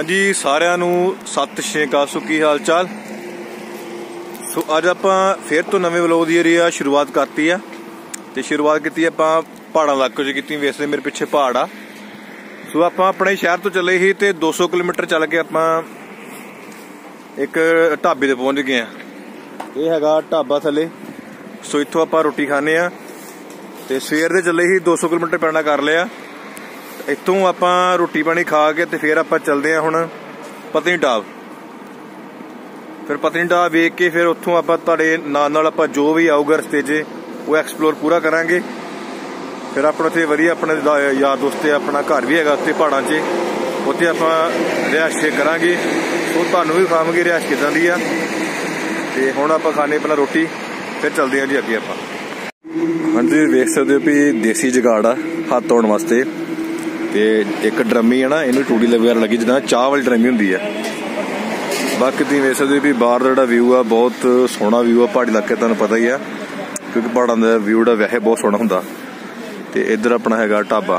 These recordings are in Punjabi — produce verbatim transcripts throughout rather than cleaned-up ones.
हाँ जी सारिਆਂ ਨੂੰ सत श्री अकाल। सो की हाल चाल। सो अज ਆਪਾਂ फिर तो नवे व्लॉग ਦੀ ਜਿਹੜੀ ਆ शुरुआत करती है ਤੇ शुरुआत की ਆਪਾਂ ਪਹਾੜਾਂ ਇਲਾਕੇ 'ਚ ਕੀਤੀ। वैसे मेरे पिछे पहाड़ आ। सो ਆਪਾਂ ਆਪਣੇ ਸ਼ਹਿਰ ਤੋਂ ਚੱਲੇ ਸੀ ਤੇ दो सौ किलोमीटर ਚੱਲ ਕੇ ਆਪਾਂ ਇੱਕ ਢਾਬੇ ਤੇ ਪਹੁੰਚ ਗਏ ਆ। ਇਹ ਹੈਗਾ ਢਾਬਾ ਥੱਲੇ। ਸੋ ਇੱਥੋਂ ਆਪਾਂ ਰੋਟੀ ਖਾਣੇ ਆ ਤੇ ਸਵੇਰ ਦੇ ਚੱਲੇ ਸੀ दो सौ किलोमीटर ਪੈਣਾ ਕਰ ਲਿਆ। इतों आप रोटी पानी खा के तो फिर आप चलते हैं हुण पत्नीटाप। फिर पत्नीटाप वेख के फिर उत्थों आप नाल आप जो भी आऊगा रस्ते च वो एक्सप्लोर पूरा करांगे। फिर अपना उत्थे वधिया अपने यार दोस्त अपना घर भी हैगा उत्थे पहाड़ां च, उत्थे आप रिहायश करांगे। तो तुहानूं भी खावांगे रिहायश किदां दी आ। ते हुण आप खाने अपना रोटी फिर चलते हैं जी अगे। आप हाँ जी वेख सकते हो भी देसी जुगाड़ आ हाथ धोण वास्ते। ते एक ड्रमी है ना, इन्हू टूटी वगैरह लगी जिदा चाह वाली ड्रमी होंदी है। बाकी तुसीं वेख सकदे भी बाहर दा व्यू आ बहुत सोहना व्यू आ। पहाड़ी इलाके तुहानूं पता ही है क्योंकि पहाड़ां दा व्यू दा वैसे बहुत सोहना हुंदा। ते इधर अपना हैगा ढाबा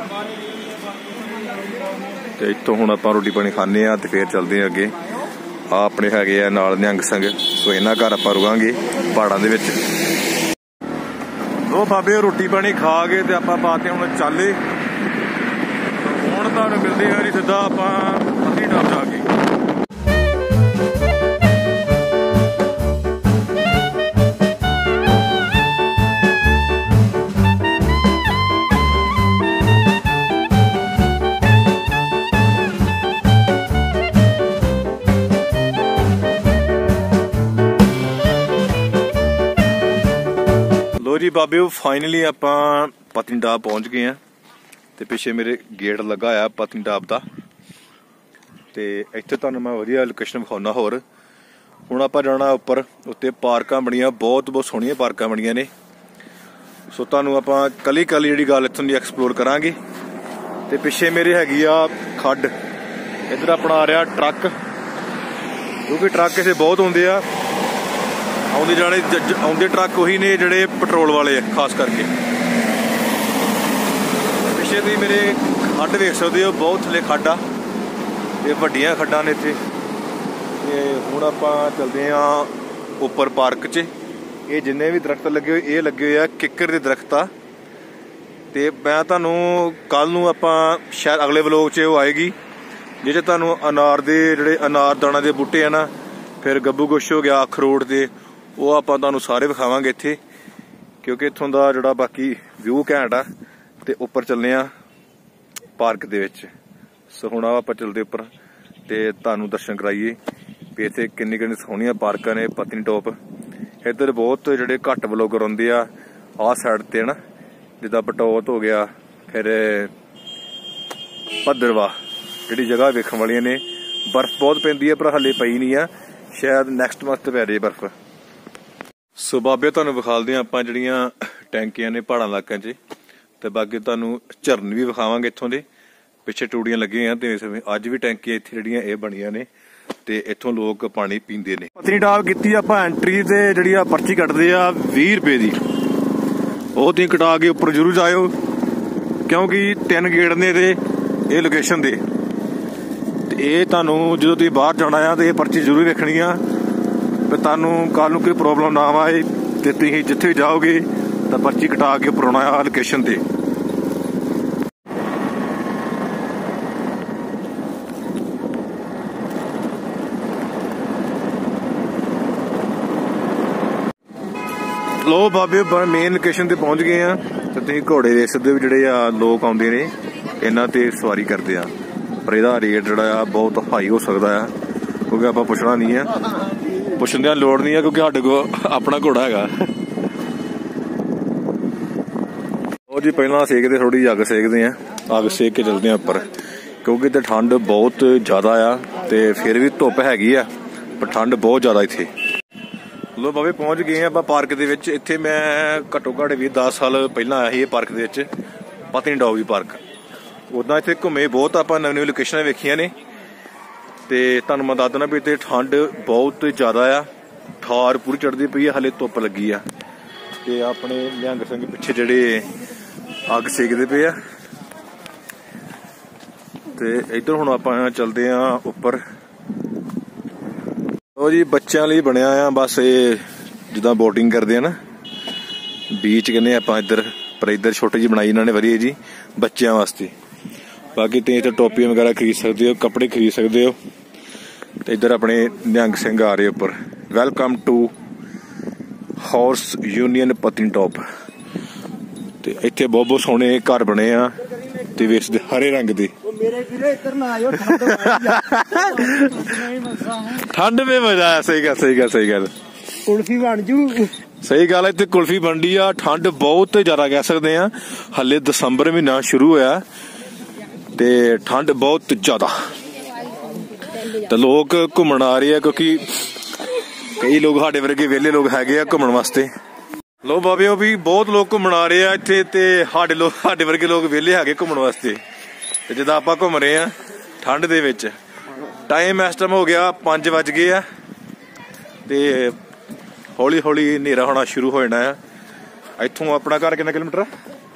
ते इत्थों हुण आपां रोटी पानी खाने आ ते फिर चलदे आ अगे। आ अपने हैगे आ नाल निहंग संग। सो इन्हां घर आपां रुकांगे पहाड़ां दे विच। लो बाबे रोटी पानी खा के ते आपां पाते हुण चाले। ਹੁਣ ਤੁਹਾਨੂੰ ਮਿਲਦੇ ਹਾਂ ਜੀ ਸਿੱਧਾ ਆਪਾਂ ਪਤਨੀਟਾਪ ਜਾ ਕੇ। ਲੋ ਜੀ ਬਾਬਿਓ ਫਾਈਨਲੀ ਆਪਾਂ ਪਤਨੀਟਾਪ ਪਹੁੰਚ ਗਏ ਆ। ਤੇ ਪਿੱਛੇ ਮੇਰੇ ਗੇਟ ਲੱਗਾ ਆ ਪਤਨੀਟਾਪ ਦਾ। ਤੇ ਇੱਥੇ ਤੁਹਾਨੂੰ ਮੈਂ ਵਧੀਆ ਲੋਕੇਸ਼ਨ ਵਿਖਾਉਣਾ। ਹੋਰ ਹੁਣ ਆਪਾਂ ਜਾਣਾ ਉੱਪਰ। ਉੱਤੇ ਪਾਰਕਾਂ ਬਣੀਆਂ ਬਹੁਤ ਬਹੁਤ ਸੋਹਣੀਆਂ ਪਾਰਕਾਂ ਬਣੀਆਂ ਨੇ। ਸੋ ਤੁਹਾਨੂੰ ਆਪਾਂ ਕੱਲੀ ਕੱਲੀ ਜਿਹੜੀ ਗੱਲ ਇੱਥੋਂ ਦੀ ਐਕਸਪਲੋਰ ਕਰਾਂਗੇ। ਤੇ ਪਿੱਛੇ ਮੇਰੇ ਹੈਗੀ ਆ ਖੱਡ। ਇੱਧਰ ਆਪਣਾ ਆ ਰਿਹਾ ਟਰੱਕ ਕਿਉਂਕਿ ਟਰੱਕ ਇੱਥੇ ਬਹੁਤ ਆਉਂਦੇ ਆ। ਆਉਂਦੇ ਜਾਣੇ ਆਉਂਦੇ ਟਰੱਕ ਉਹੀ ਨੇ ਜਿਹੜੇ ਪੈਟਰੋਲ ਵਾਲੇ ਆ ਖਾਸ ਕਰਕੇ। ਪਿੱਛੇ ਤੁਸੀਂ ਮੇਰੇ ਖੱਡ ਵੇਖ ਸਕਦੇ ਹੋ, ਬਹੁਤ ਥੱਲੇ ਖੱਡ ਆ। ਇਹ ਵੱਡੀਆਂ ਖੱਡਾਂ ਨੇ ਇੱਥੇ। ਤੇ ਹੁਣ ਆਪਾਂ ਚੱਲਦੇ ਹਾਂ ਉੱਪਰ ਪਾਰਕ 'ਚ। ਇਹ ਜਿੰਨੇ ਵੀ ਦਰਖਤ ਲੱਗੇ ਹੋਏ ਇਹ ਲੱਗੇ ਹੋਏ ਆ ਕਿੱਕਰ ਦੇ ਦਰਖਤ ਆ। ਤੇ ਮੈਂ ਤੁਹਾਨੂੰ ਕੱਲ ਨੂੰ ਆਪਾਂ ਸ਼ਾਇਦ ਅਗਲੇ ਵਲੋਗ 'ਚ ਉਹ ਆਏਗੀ ਜਿਹਦੇ ਤੁਹਾਨੂੰ ਅਨਾਰ ਦੇ ਜਿਹੜੇ ਅਨਾਰ ਦਾਣਾ ਦੇ ਬੂਟੇ ਆ ਨਾ, ਫਿਰ ਗੱਬੂ ਗੁੱਛ ਹੋ ਗਿਆ, ਅਖਰੋਟ ਦੇ, ਉਹ ਆਪਾਂ ਤੁਹਾਨੂੰ ਸਾਰੇ ਵਿਖਾਵਾਂਗੇ ਇੱਥੇ ਕਿਉਂਕਿ ਇੱਥੋਂ ਦਾ ਜਿਹੜਾ ਬਾਕੀ ਵਿਊ ਘੈਂਟ ਆ। ਤੇ ਉੱਪਰ ਚੱਲੇ ਆ ਪਾਰਕ ਦੇ ਵਿੱਚ। ਸੋ ਹੁਣ ਆਪਾਂ ਚੱਲਦੇ ਉੱਪਰ ਤੇ ਤੁਹਾਨੂੰ ਦਰਸ਼ਨ ਕਰਾਈਏ ਵੀ ਇੱਥੇ ਕਿੰਨੀ ਕਿੰਨੀ ਸੋਹਣੀਆਂ ਪਾਰਕਾਂ ਨੇ ਪਤਨੀਟਾਪ। ਇੱਧਰ ਬਹੁਤ ਜਿਹੜੇ ਘੱਟ ਵਲੋਗਰ ਆਉਂਦੇ ਆ ਆਹ ਸਾਈਡ ਤੇ ਨਾ, ਜਿੱਦਾਂ ਬਟੌਤ ਹੋ ਗਿਆ, ਫਿਰ ਭੱਦਰਵਾ, ਜਿਹੜੀ ਜਗ੍ਹਾ ਵੇਖਣ ਵਾਲੀਆਂ ਨੇ। ਬਰਫ਼ ਬਹੁਤ ਪੈਂਦੀ ਹੈ ਪਰ ਹਲੇ ਪਈ ਨਹੀਂ ਆ, ਸ਼ਾਇਦ ਨੈਕਸਟ ਮੰਥ ਪੈ ਜਾਏ ਬਰਫ਼। ਸੋ ਬਾਬੇ ਤੁਹਾਨੂੰ ਵਿਖਾਲਦੇ ਆ ਆਪਾਂ ਜਿਹੜੀਆਂ ਟੈਂਕੀਆਂ ਨੇ ਪਹਾੜਾਂ ਇਲਾਕਿਆਂ 'ਚ। ਤੇ ਬਾਕੀ ਤੁਹਾਨੂੰ ਝਰਨ ਵੀ ਵਿਖਾਵਾਂਗੇ ਇੱਥੋਂ ਦੇ। ਪਿੱਛੇ ਟੂੜੀਆਂ ਲੱਗੀਆਂ ਤੇ ਅੱਜ ਵੀ ਟੈਂਕੀਆਂ ਇੱਥੇ ਜਿਹੜੀਆਂ ਇਹ ਬਣੀਆਂ ਨੇ ਤੇ ਇੱਥੋਂ ਲੋਕ ਪਾਣੀ ਪੀਂਦੇ ਨੇ। ਪਤਨੀਟਾਪ ਕੀਤੀ ਆਪਾਂ ਐਂਟਰੀ ਤੇ ਜਿਹੜੀ ਆ ਪਰਚੀ ਕੱਟਦੇ ਆ ਵੀਹ ਰੁਪਏ ਦੀ। ਉਹ ਤੁਸੀਂ ਕਟਾ ਕੇ ਉੱਪਰ ਜ਼ਰੂਰ ਜਾਇਓ ਕਿਉਂਕਿ ਤਿੰਨ ਗੇਟ ਨੇ ਤੇ ਇਹ ਲੋਕੇਸ਼ਨ ਦੇ। ਤੇ ਇਹ ਤੁਹਾਨੂੰ ਜਦੋਂ ਤੁਸੀਂ ਬਾਹਰ ਜਾਣਾ ਆ ਤੇ ਇਹ ਪਰਚੀ ਜ਼ਰੂਰ ਵੇਖਣੀ ਆ ਤੇ ਤੁਹਾਨੂੰ ਕੱਲ ਨੂੰ ਕੋਈ ਪ੍ਰੋਬਲਮ ਨਾ ਆਏ। ਤੇ ਤੁਸੀਂ ਜਿੱਥੇ ਵੀ ਜਾਓਗੇ ਤਾਂ ਪਰਚੀ ਕਟਾ ਕੇ ਉੱਪਰ ਆਉਣਾ ਆ ਲੋਕੇਸ਼ਨ ਤੇ। ਲੋ ਬਾਬੇ ਮੇਨ ਲੋਕੇਸ਼ਨ ਤੇ ਪਹੁੰਚ ਗਏ ਆ। ਤੇ ਤੁਸੀਂ ਘੋੜੇ ਦੇਖ ਸਕਦੇ ਹੋ ਜਿਹੜੇ ਆ ਲੋਕ ਆਉਂਦੇ ਨੇ ਇਹਨਾਂ ਤੇ ਸਵਾਰੀ ਕਰਦੇ ਆ। ਪਰ ਇਹਦਾ ਰੇਟ ਜਿਹੜਾ ਆ ਬਹੁਤ ਹਾਈ ਹੋ ਸਕਦਾ ਆ ਕਿਉਂਕਿ ਆਪਾਂ ਪੁੱਛਣਾ ਨਹੀਂ ਆ, ਪੁੱਛਣ ਦੀ ਲੋੜ ਨਹੀਂ ਆ ਕਿਉਂਕਿ ਸਾਡੇ ਕੋਲ ਆਪਣਾ ਘੋੜਾ ਹੈਗਾ। ਉਹ ਜੀ ਪਹਿਲਾਂ ਸੇਕਦੇ ਥੋੜੀ ਅੱਗ ਸੇਕਦੇ ਆ। ਅੱਗ ਸੇਕ ਕੇ ਚੱਲਦੇ ਆ ਉੱਪਰ ਕਿਉਂਕਿ ਇੱਥੇ ਠੰਡ ਬਹੁਤ ਜ਼ਿਆਦਾ ਆ। ਤੇ ਫਿਰ ਵੀ ਧੁੱਪ ਹੈਗੀ ਆ ਪਰ ਠੰਡ ਬਹੁਤ ਜ਼ਿਆਦਾ ਇੱਥੇ। ਲੋ ਬਾਬੇ ਪਹੁੰਚ ਗਏ ਆਪਾਂ ਪਾਰਕ ਦੇ ਵਿੱਚ। ਇੱਥੇ ਮੈਂ ਘੱਟੋ ਘੱਟ ਵੀ ਦਸ ਸਾਲ ਪਹਿਲਾਂ ਆਇਆ ਸੀ ਇਹ ਪਾਰਕ ਦੇ ਵਿੱਚ, ਪਤਨੀਟਾਪ ਦੀ ਪਾਰਕ। ਉੱਦਾਂ ਇੱਥੇ ਘੁੰਮੇ ਬਹੁਤ ਆਪਾਂ, ਨਵੀਂ ਨਵੀਂ ਲੋਕੇਸ਼ਨਾਂ ਵੇਖੀਆਂ ਨੇ। ਤੇ ਤੁਹਾਨੂੰ ਮੈਂ ਦੱਸ ਦੇਣਾ ਵੀ ਇੱਥੇ ਠੰਡ ਬਹੁਤ ਜ਼ਿਆਦਾ ਆ। ਠਾਰ ਪੂਰੀ ਚੜ੍ਹਦੀ ਪਈ ਆ, ਹਲੇ ਧੁੱਪ ਲੱਗੀ ਆ। ਤੇ ਆਪਣੇ ਨਿਹੰਗ ਸਿੰਘ ਪਿੱਛੇ ਜਿਹੜੇ ਅੱਗ ਸੇਕਦੇ ਪਏ ਆ। ਤੇ ਇੱਧਰ ਹੁਣ ਆਪਾਂ ਚੱਲਦੇ ਆ ਉੱਪਰ। ਉਹ ਜੀ ਬੱਚਿਆਂ ਲਈ ਬਣਿਆ ਆ ਬਸ ਇਹ ਜਿੱਦਾਂ ਬੋਟਿੰਗ ਕਰਦੇ ਆ ਨਾ, ਬੀਚ ਕਹਿੰਦੇ ਆਪਾਂ ਇੱਧਰ, ਪਰ ਇੱਧਰ ਛੋਟੀ ਜਿਹੀ ਬਣਾਈ ਇਹਨਾਂ ਨੇ ਵਧੀਆ ਜੀ ਬੱਚਿਆਂ ਵਾਸਤੇ। ਬਾਕੀ ਤੁਸੀਂ ਇੱਥੇ ਟੋਪੀਆਂ ਵਗੈਰਾ ਖਰੀਦ ਸਕਦੇ ਹੋ, ਕੱਪੜੇ ਖਰੀਦ ਸਕਦੇ ਹੋ। ਤੇ ਇੱਧਰ ਆਪਣੇ ਨਿਹੰਗ ਸਿੰਘ ਆ ਰਹੇ ਉੱਪਰ। Welcome to horse union Patnitop. ਤੇ ਇੱਥੇ ਬਹੁਤ ਬਹੁਤ ਸੋਹਣੇ ਘਰ ਬਣੇ ਆ ਤੇ ਵੇਚਦੇ ਹਰੇ ਰੰਗ ਦੇ। ਠੰਡ ਮੇ ਮਜ਼ਾ ਆਇਆ। ਸਹੀ ਗੱਲ ਸਹੀ ਗੱਲ ਸਹੀ ਗੱਲ। ਕੁਲਫੀ ਬਣ ਜੂ। ਸਹੀ ਗੱਲ ਹੈ, ਇੱਥੇ ਕੁਲਫੀ ਬਣਦੀ ਆ। ਠੰਡ ਬਹੁਤ ਜ਼ਿਆਦਾ ਕਹਿ ਸਕਦੇ ਆ, ਹਲੇ ਦਸੰਬਰ ਮਹੀਨਾ ਸ਼ੁਰੂ ਹੋਇਆ ਤੇ ਠੰਡ ਬਹੁਤ ਜ਼ਿਆਦਾ। ਤੇ ਲੋਕ ਘੁੰਮਣ ਆ ਰਹੇ ਆ ਕਿਉਂਕਿ ਕਈ ਲੋਕ ਸਾਡੇ ਵਰਗੇ ਵਿਹਲੇ ਲੋਕ ਹੈਗੇ ਆ ਘੁੰਮਣ ਵਾਸਤੇ। ਲੋ ਬਾਬਿਓ ਵੀ ਬਹੁਤ ਲੋਕ ਘੁੰਮਣ ਆ ਰਹੇ ਆ ਇੱਥੇ ਤੇ ਸਾਡੇ ਲੋਕ ਸਾਡੇ ਵਰਗੇ ਲੋਕ ਵਿਹਲੇ ਹੈਗੇ ਘੁੰਮਣ ਵਾਸਤੇ। ਤੇ ਜਿੱਦਾਂ ਆਪਾਂ ਘੁੰਮ ਰਹੇ ਆ ਠੰਡ ਦੇ ਵਿੱਚ। ਟਾਈਮ ਇਸ ਟਾਈਮ ਹੋ ਗਿਆ ਪੰਜ ਵੱਜ ਗਏ ਆ ਤੇ ਹੌਲੀ ਹੌਲੀ ਹਨੇਰਾ ਹੋਣਾ ਸ਼ੁਰੂ ਹੋ ਜਾਣਾ ਆ। ਇੱਥੋਂ ਆਪਣਾ ਘਰ ਕਿੰਨਾ ਕਿਲੋਮੀਟਰ ਆ?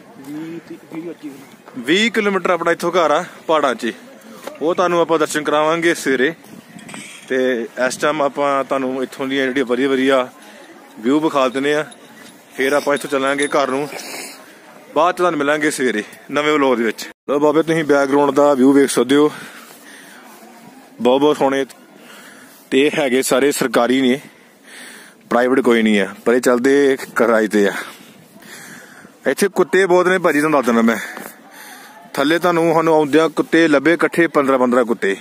ਵੀਹ ਕਿਲੋਮੀਟਰ ਆਪਣਾ ਇੱਥੋਂ ਘਰ ਆ ਪਹਾੜਾਂ 'ਚ। ਉਹ ਤੁਹਾਨੂੰ ਆਪਾਂ ਦਰਸ਼ਨ ਕਰਾਵਾਂਗੇ ਸਵੇਰੇ। ਤੇ ਇਸ ਟਾਈਮ ਆਪਾਂ ਤੁਹਾਨੂੰ ਇੱਥੋਂ ਦੀਆਂ ਜਿਹੜੀਆਂ ਵਧੀਆ ਵਧੀਆ ਵਿਊ ਵਿਖਾ ਦਿੰਦੇ ਆ। ਫਿਰ ਆਪਾਂ ਇੱਥੋਂ ਚੱਲਾਂਗੇ ਘਰ ਨੂੰ। ਬਾਅਦ 'ਚ ਤੁਹਾਨੂੰ ਮਿਲਾਂਗੇ ਸਵੇਰੇ ਨਵੇਂ ਵਲੋਗ ਦੇ ਵਿੱਚ। ਲੋ ਬਾਬੇ ਤੁਸੀਂ ਬੈਕਗਰਾਉਂਡ ਦਾ ਵਿਊ ਵੇਖ ਸਕਦੇ ਹੋ, ਬਹੁਤ ਬਹੁਤ ਸੋਹਣੇ। ਤੇ ਇਹ ਹੈਗੇ ਸਾਰੇ ਸਰਕਾਰੀ ਨੇ, ਪ੍ਰਾਈਵੇਟ ਕੋਈ ਨਹੀਂ ਆ, ਪਰ ਇਹ ਚੱਲਦੇ ਕਿਰਾਏ ਤੇ ਆ। ਇੱਥੇ ਕੁੱਤੇ ਬਹੁਤ ਨੇ ਭਾਜੀ, ਤੁਹਾਨੂੰ ਦੱਸ ਦਿੰਦਾ ਮੈਂ। ਥੱਲੇ ਤੁਹਾਨੂੰ ਸਾਨੂੰ ਆਉਂਦਿਆਂ ਕੁੱਤੇ ਲੱਭੇ ਇਕੱਠੇ ਪੰਦਰਾਂ ਪੰਦਰਾਂ ਕੁੱਤੇ।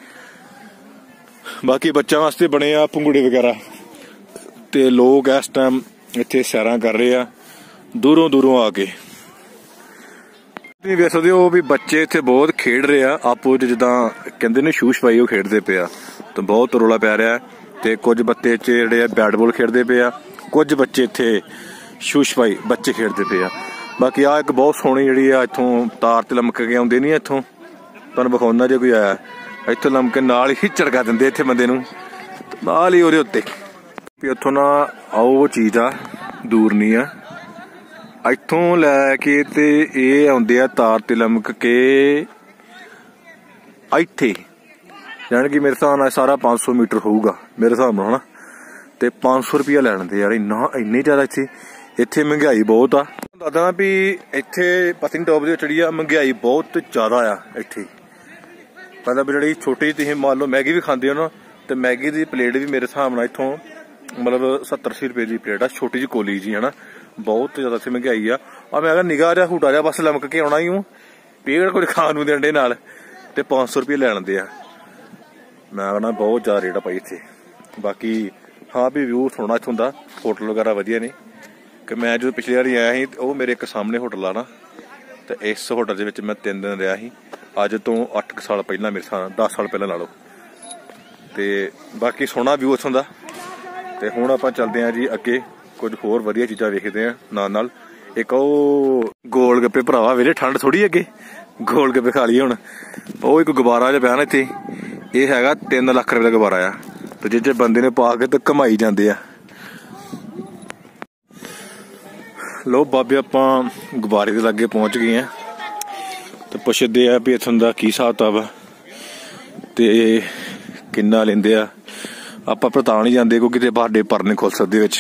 ਬਾਕੀ ਬੱਚਿਆਂ ਵਾਸਤੇ ਬਣੇ ਆ ਪੰਗੂੜੇ ਵਗੈਰਾ। ਤੇ ਲੋਕ ਇਸ ਟਾਈਮ ਇੱਥੇ ਸੈਰਾਂ ਕਰ ਰਹੇ ਆ ਦੂਰੋਂ ਦੂਰੋਂ ਆ ਕੇ। ਤੁਸੀਂ ਵੇਖ ਸਕਦੇ ਹੋ ਵੀ ਬੱਚੇ ਇੱਥੇ ਬਹੁਤ ਖੇਡ ਰਹੇ ਆ ਆਪੋ 'ਚ, ਜਿੱਦਾਂ ਕਹਿੰਦੇ ਨੇ ਛੂਛ ਪਾਈ ਉਹ ਖੇਡਦੇ ਪਏ ਆ। ਤੇ ਬਹੁਤ ਰੌਲਾ ਪੈ ਰਿਹਾ। ਤੇ ਕੁਝ ਬੱਚੇ ਇੱਥੇ ਜਿਹੜੇ ਆ ਬੈਟ ਬਾਲ ਖੇਡਦੇ ਪਏ ਆ, ਕੁਝ ਬੱਚੇ ਇੱਥੇ ਛੂਛ ਪਾਈ ਬੱਚੇ ਖੇਡਦੇ ਪਏ ਆ। ਬਾਕੀ ਆ ਇੱਕ ਬਹੁਤ ਸੋਹਣੀ ਜਿਹੜੀ ਆ ਇੱਥੋਂ ਤਾਰ ਤੇ ਲਮਕ ਕੇ ਆਉਂਦੇ ਨਹੀਂ, ਇੱਥੋਂ ਤੁਹਾਨੂੰ ਵਿਖਾਉਣਾ ਜੇ ਕੋਈ ਆਇਆ। ਇੱਥੋਂ ਲਮਕ ਕੇ ਨਾਲ ਹੀ ਝੜਕਾ ਦਿੰਦੇ ਇੱਥੇ ਬੰਦੇ ਨੂੰ, ਨਾਲ ਹੀ ਉਹਦੇ ਉੱਤੇ ਵੀ ਉੱਥੋਂ ਨਾ ਆਓ। ਉਹ ਚੀਜ਼ ਆ ਦੂਰ ਨਹੀਂ ਆ, ਇੱਥੋਂ ਲੈ ਕੇ ਤੇ ਇਹ ਆਉਂਦੇ ਆ ਤਾਰ ਤੇ ਲਮਕ ਕੇ ਇੱਥੇ। ਜਾਣੀ ਕਿ ਮੇਰੇ ਹਿਸਾਬ ਨਾਲ ਸਾਰਾ ਪੰਜ ਸੌ ਮੀਟਰ ਹੋਊਗਾ ਮੇਰੇ ਹਿਸਾਬ ਨਾਲ, ਹਨਾ। ਤੇ ਪੰਜ ਸੌ ਰੁਪਇਆ ਲੈ ਲੈਂਦੇ ਯਾਰ, ਇੰਨਾ ਇੰਨੀ ਜ਼ਿਆਦਾ। ਇੱਥੇ ਇੱਥੇ ਮਹਿੰਗਾਈ ਬਹੁਤ ਆ। ਦੱਸਦਾ ਵੀ ਇੱਥੇ ਪਤਨੀਟਾਪ ਦੇ ਵਿੱਚ ਜਿਹੜੀ ਆ ਮਹਿੰਗਾਈ ਬਹੁਤ ਜ਼ਿਆਦਾ ਆ ਇੱਥੇ। ਮਤਲਬ ਜਿਹੜੀ ਛੋਟੀ ਤੁਸੀਂ ਮੰਨ ਲਓ ਮੈਗੀ ਵੀ ਖਾਂਦੇ ਹੋ ਨਾ, ਤੇ ਮੈਗੀ ਦੀ ਪਲੇਟ ਵੀ ਮੇਰੇ ਹਿਸਾਬ ਨਾਲ ਇੱਥੋਂ ਮਤਲਬ ਸੱਤਰ ਅੱਸੀ ਰੁਪਏ ਦੀ ਪਲੇਟ ਆ, ਛੋਟੀ ਜਿਹੀ ਕੋਲੀ ਜੀ, ਹਨਾ। ਬਹੁਤ ਜ਼ਿਆਦਾ ਇੱਥੇ ਮਹਿੰਗਾਈ ਆ। ਆ ਮੈਂ ਕਿਹਾ ਨਿਗਾਹ ਜਿਹਾ ਹੂਟਾ ਜਿਹਾ ਬਸ ਲਮਕ ਕੇ ਆਉਣਾ ਹੀ ਹੂੰ, ਪੇੜ ਕੁਝ ਖਾਣ ਨੂੰ ਦੇਣ ਨਾਲ ਤੇ ਪੰਜ ਸੌ ਰੁਪਏ ਲੈ ਲੈਂਦੇ ਆ। ਮੈਂ ਕਹਿੰਦਾ ਬਹੁਤ ਜ਼ਿਆਦਾ ਰੇਟ ਆ ਭਾਈ ਇੱਥੇ। ਬਾਕੀ ਹਾਂ ਵੀ ਵਿਊ ਸੋਹਣਾ ਇੱਥੋਂ ਦਾ, ਹੋਟਲ ਵਗੈਰਾ ਵਧੀਆ ਨੇ। ਕਿ ਮੈਂ ਜਦੋਂ ਪਿਛਲੀ ਵਾਰੀ ਆਇਆ ਸੀ ਉਹ ਮੇਰੇ ਇੱਕ ਸਾਹਮਣੇ ਹੋਟਲ ਆ ਨਾ, ਤੇ ਇਸ ਹੋਟਲ ਦੇ ਵਿੱਚ ਮੈਂ ਤਿੰਨ ਦਿਨ ਰਿਹਾ ਸੀ। ਅੱਜ ਤੋਂ ਅੱਠ ਕੁ ਸਾਲ ਪਹਿਲਾਂ, ਮੇਰੇ ਸਾਲ ਦਸ ਸਾਲ ਪਹਿਲਾਂ ਲਾ ਲਓ। ਤੇ ਬਾਕੀ ਸੋਹਣਾ ਵਿਊ ਇੱਥੋਂ ਦਾ। ਤੇ ਹੁਣ ਆਪਾਂ ਚੱਲਦੇ ਹਾਂ ਜੀ ਅੱਗੇ, ਕੁਝ ਹੋਰ ਵਧੀਆ ਚੀਜ਼ਾਂ ਵੇਖਦੇ ਆ ਨਾਲ ਨਾਲ। ਇੱਕ ਉਹ ਗੋਲ ਗੱਪੇ ਭਰਾਵਾ, ਵੀਰੇ ਠੰਡ ਥੋੜੀ ਅੱਗੇ ਗੋਲ ਗੱਪੇ ਖਾ ਲਈਏ ਹੁਣ। ਉਹ ਇੱਕ ਗੁਬਾਰਾ ਜਿਹਾ ਪਿਆ ਨਾ ਇੱਥੇ, ਇਹ ਹੈਗਾ ਤਿੰਨ ਲੱਖ ਰੁਪਏ ਦਾ ਗੁਬਾਰਾ ਆ। ਤੇ ਜਿਹਦੇ ਬੰਦੇ ਨੇ ਪਾ ਕੇ ਤੇ ਘਮਾਈ ਜਾਂਦੇ ਆ। ਲੋ ਬਾਬੇ ਆਪਾਂ ਗੁਬਾਰੇ ਦੇ ਲਾਗੇ ਪਹੁੰਚ ਗਏ ਆ ਤੇ ਪੁੱਛਦੇ ਆ ਵੀ ਇੱਥੋਂ ਦਾ ਕੀ ਹਿਸਾਬ ਕਿਤਾਬ ਆ ਤੇ ਕਿੰਨਾ ਲੈਂਦੇ ਆ। ਆਪਾਂ ਪਤਾ ਨਹੀਂ ਜਾਂਦੇ ਕਿਉਂਕਿ ਕਿਤੇ ਸਾਡੇ ਪਰ नहीं खोल सकते ਵਿੱਚ।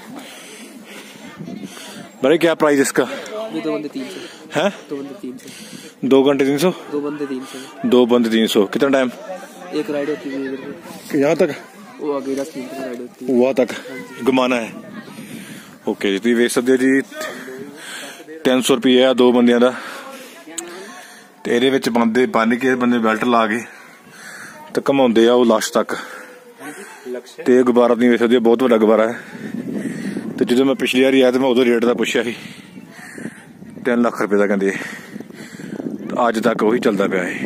बड़े क्या प्राइस इसका? दो बंदे तीन सौ है? दो बंदे तीन सौ दो घंटे तीन सौ दो बंदे तीन सौ दो बंदे तीन सौ कितना टाइम? एक राइड होती है यहाँ तक, वो आगे राइड होती है वहाँ तक घुमाना है। ओके जी, ਤੁਸੀਂ ਵੇਖ ਸਕਦੇ ਜੀ ਤਿੰਨ ਸੌ ਰੁਪਏ ਆ ਦੋ ਬੰਦਿਆਂ ਦਾ। ਤੇ ਇਹਦੇ ਵਿੱਚ ਬੰਦੇ ਬੰਨ ਕੇ ਬੰਦੇ ਬੈਲਟ ਲਾ ਕੇ ਤੇ ਘਮਾਉਂਦੇ ਆ ਉਹ ਲਾਸਟ ਤੱਕ। ਤੇ ਇਹ ਗੁਬਾਰਾ ਤੁਸੀਂ ਵੇਖ ਸਕਦੇ ਹੋ, ਬਹੁਤ ਵੱਡਾ ਗੁਬਾਰਾ ਹੈ। ਤੇ ਜਦੋਂ ਮੈਂ ਪਿਛਲੀ ਵਾਰੀ ਆਇਆ ਤੇ ਮੈਂ ਉਦੋਂ ਰੇਟ ਦਾ ਪੁੱਛਿਆ ਸੀ, ਤਿੰਨ ਲੱਖ ਰੁਪਏ ਦਾ ਕਹਿੰਦੇ। ਅੱਜ ਤੱਕ ਉਹੀ ਚੱਲਦਾ ਪਿਆ ਹੈ।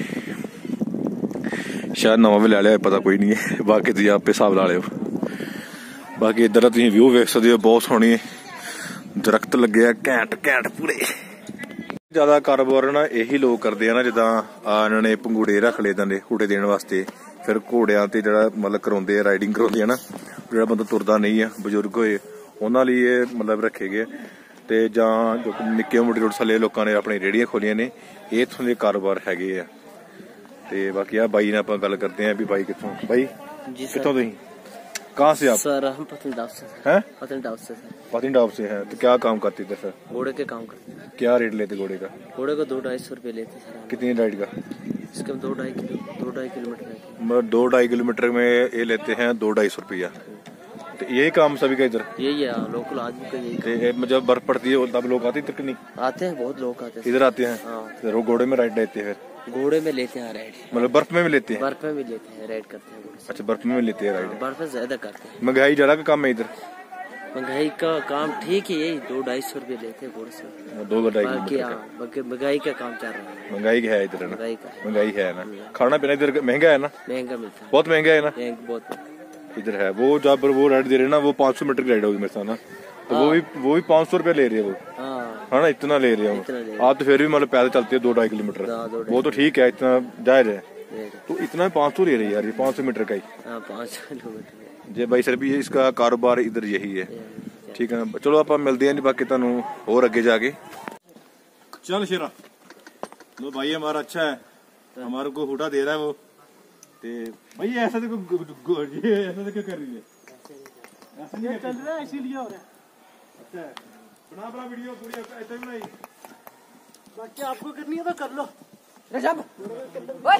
ਸ਼ਾਇਦ ਨਵਾਂ ਵੀ ਲੈ ਲਿਆ, ਪਤਾ ਕੋਈ ਨਹੀਂ ਹੈ। ਬਾਕੀ ਤੁਸੀਂ ਆਪੇ ਹਿਸਾਬ ਲਾ ਲਿਓ। ਬਾਕੀ ਇੱਧਰ ਦਾ ਤੁਸੀਂ ਵਿਊ ਵੇਖ ਸਕਦੇ ਹੋ, ਬਹੁਤ ਸੋਹਣੀ ਦਰਖਤ ਲੱਗੇ ਆ ਘੈਂਟ ਘੈਂਟ ਪੂਰੇ। ਜ਼ਿਆਦਾ ਕਾਰੋਬਾਰ ਨਾ ਇਹੀ ਲੋਕ ਕਰਦੇ ਆ ਨਾ, ਜਿੱਦਾਂ ਆ ਇਹਨਾਂ ਨੇ ਪੰਗੂੜੇ ਰੱਖ ਲਏ ਇਦਾਂ ਦੇ ਹੂਟੇ ਦੇਣ ਵਾਸਤੇ। ਫਿਰ ਘੋੜਿਆਂ ਤੇ ਜਿਹੜਾ ਮਤਲਬ ਕਰਾਉਂਦੇ ਆ, ਰਾਈਡਿੰਗ ਕਰਾਉਂਦੇ ਆ ਨਾ, ਜਿਹੜਾ ਬੰਦਾ ਤੁਰਦਾ ਨਹੀਂ ਆ, ਬਜ਼ੁਰਗ ਹੋਏ, ਉਹਨਾਂ ਲਈ ਇਹ ਮਤਲਬ ਰੱਖੇ ਗਏ। ਤੇ ਜਾਂ ਜੋ ਨਿੱਕੇ ਮੋਟੇ ਰੋਡ ਥੱਲੇ ਲੋਕਾਂ ਨੇ ਆਪਣੀ ਰੇਹੜੀਆਂ ਖੋਲੀਆਂ ਨੇ, ਇਹ ਇੱਥੋਂ ਦੇ ਕਾਰੋਬਾਰ ਹੈਗੇ ਆ। ਤੇ ਬਾਕੀ ਆ ਬਾਈ ਨਾਲ ਆਪਾਂ ਗੱਲ ਕਰਦੇ ਆਂ ਵੀ ਬਾਈ ਕਿੱਥੋਂ ਬਾਈ जी कितों तुम कहाँ से आप सर हम पत्नीटॉप से सर हैं पत्नीटॉप से सर पत्नीटॉप से हैं तो क्या काम करते थे सर घोड़े के काम करते हैं क्या रेट लेते घोड़े का घोड़े को दो ढाई सौ रुपये लेते सर हम। कितनी राइड का इसके हम दो ढाई किलो दो ढाई किलोमीटर है मतलब दो ढाई किलोमीटर में ये लेते हैं दो ढाई सौ रुपया तो यही काम सभी का इधर यही है लोकल आदमी का यही ते- ए, जब बर्फ पड़ती है तब लोग आते हैं इधर कि नहीं काम। आते हैं बहुत लोग आते हैं इधर आते हैं हाँ फिर वो घोड़े में राइड लेते हैं फिर घोड़े में लेते हैं राइड मतलब बर्फ में भी लेते हैं बर्फ में भी लेते हैं राइड करते हैं घोड़े से अच्छा बर्फ में भी लेते हैं राइड बर्फ में ज्यादा करते हैं महंगाई ज्यादा का काम है इधर महंगाई का काम ठीक है यही दो ढाई सौ रुपये लेते हैं घोड़े से दो ढाई बाकी किलोमीटर हाँ का बाकी महंगाई का काम चल रहा है महंगाई है इधर है ना महंगाई का महंगाई है ना खाना पीना इधर महंगा है ना महंगा मिलता है बहुत महंगा है ना महंगा बहुत महंगा। इधर है वो जहाँ पर वो राइड दे रहे हैं ना वो पाँच सौ मीटर की राइड होगी मेरे साथ ना तो वो भी वो भी पाँच सौ रुपया ले रही है वो हाँ है ना इतना ले रहे इतना ले हो आप तो फिर भी मतलब पैदल चलते हैं दो ढाई किलोमीटर हाँ, दो ढाई वो तो ठीक है इतना जायज है ले- तो इतना पाँच सौ ले रही है यार ये पाँच सौ मीटर का ही हाँ पाँच सौ किलोमीटर जे भाई सर भी ये इसका कारोबार इधर यही है ठीक है चलो आप मिलते हैं नहीं बाकी तुहानू और अगे जाके चल शेरा लो भाई हमारा अच्छा है हमारे को हुटा दे रहा है वो ते भाई ऐसा तो गु- गु- गु- ये ऐसा तो क्यों कर रही है ऐसा नहीं चल रहा है इसीलिए हो रहा है अच्छा बना बना वीडियो पूरी ऐसे बनाई बाकी आपको करनी है तो कर लो जब ओए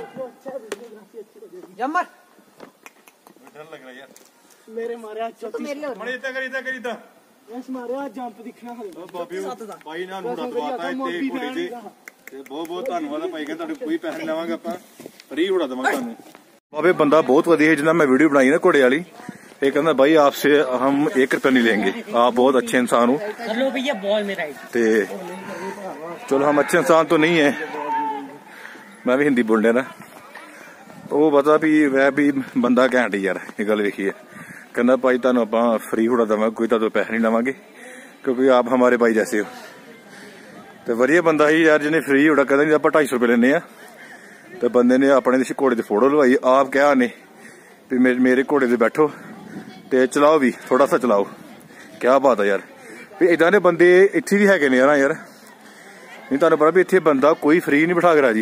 जमर डर लग रहा है यार मेरे मारे आज चौथी मरे इतना कर इतना कर इतना यस मारे आज जंप दिखना है ਉਹ ਬਾਬੀ ਭਾਈ ਨਾਲ ਨੂੰ ਦਵਾਤਾ ਇੱਥੇ ਘੋੜੇ ਤੇ ਤੇ ਬਹੁਤ ਬਹੁਤ ਧੰਨਵਾਦ ਆ ਭਾਈ ਕਹਿੰਦਾ ਤੁਹਾਡੇ ਕੋਈ ਪੈਸੇ ਨਹੀਂ ਲਵਾਂਗੇ ਆਪਾਂ ਫ੍ਰੀ ਉਡਾ ਦਵਾਂਗੇ ਤੁਹਾਨੂੰ ਬਾਬੇ ਬੰਦਾ ਬਹੁਤ ਵਧੀਆ ਜਿਹਨਾਂ ਮੈਂ ਵੀਡੀਓ ਬਣਾਈ ਨਾ ਘੋੜੇ ਵਾਲੀ ये कहना भाई आपसे हम एक रुपया नहीं लेंगे आप बहुत अच्छे इंसान हो हेलो भैया बॉल में राइट ते चलो हम अच्छे इंसान तो नहीं है मैं भी हिंदी बोल रहा ना वो पता भी वह भी बंदा घैंट यार ये गल वेखी है कहना भाई तुहानू आपां फ्री हुड़ा देवांगे कोई तुहाडे पैसे नहीं लवांगे क्योंकि आप हमारे भाई जैसे हो तो वधिया बंदा ही यार जिन्हें फ्री हुड़ा कहता नहीं आप ढाई सौ रुपये लेने आ तो बंदे ने अपने घोड़े की फोटो लवाई आप क्या ने भी मेरे मेरे घोड़े से बैठो ते चलाओ भी थोड़ा सा चलाओ क्या बात है यार भी इदां दे बंदे इत्थे भी हैगे ने यार यार नहीं तुहानू पता भी इत्थे बंदा कोई फ्री नहीं बिठा के राजी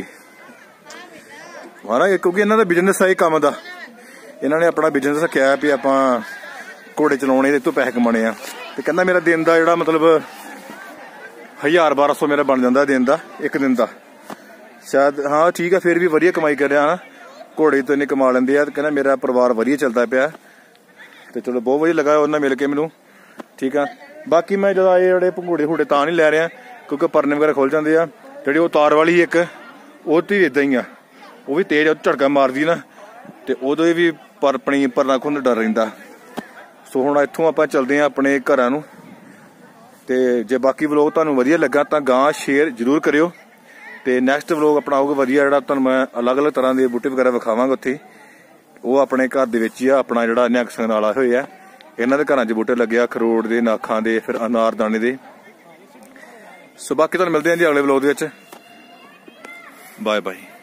माना क्योंकि इन्हां दा बिजनेस है काम दा इन्हां ने अपना बिजनेस रखिया भी आपां घोड़े चलाने ते इत्थों पैसे कमाने आ ते कहंदा मेरा दिन दा जिहड़ा मतलब हजार बारह सौ मेरा बन जांदा दिन दा एक दिन दा शायद हाँ ठीक है फिर भी वधिया कमाई कर रहा घोड़े तो इन्ने कमा लेंदे आ कहना मेरा परिवार वधिया चलदा पिया तो चलो बहुत वधिया लगा उन्हें मिल के मैनू ठीक है बाकी मैं ज्यादा ये जोड़े घोड़े घोड़े तां नहीं लै रहा क्योंकि परने वगैरह खुल जाते हैं जी वो तार वाली एक वो तो इदा ही आ वो भी तेज झटका मारदी ना तो उदो भी पर अपनी परना खुंद डर रहिंदा सो हुण इत्थों आपां चलदे हां अपने घरां नूं ते जे बाकी व्लॉग तुहानूं वधिया लगा तां गां शेयर जरूर करियो ते नैक्सट व्लॉग अपना आऊगा वधिया जिहड़ा तुहानूं मैं अलग अलग तरह के बूटे वगैरह विखावांगा उत्थे वो अपने घर दे विच ही आ अपना जिहड़ा निहंग संग नाला होया इन्हां दे घरां च बूटे लगे आ खरोट दे नाखां दे फिर अनार दाने दे सो बाकी तुहानूं मिलदे हां जी अगले व्लॉग दे विच बाय बाय।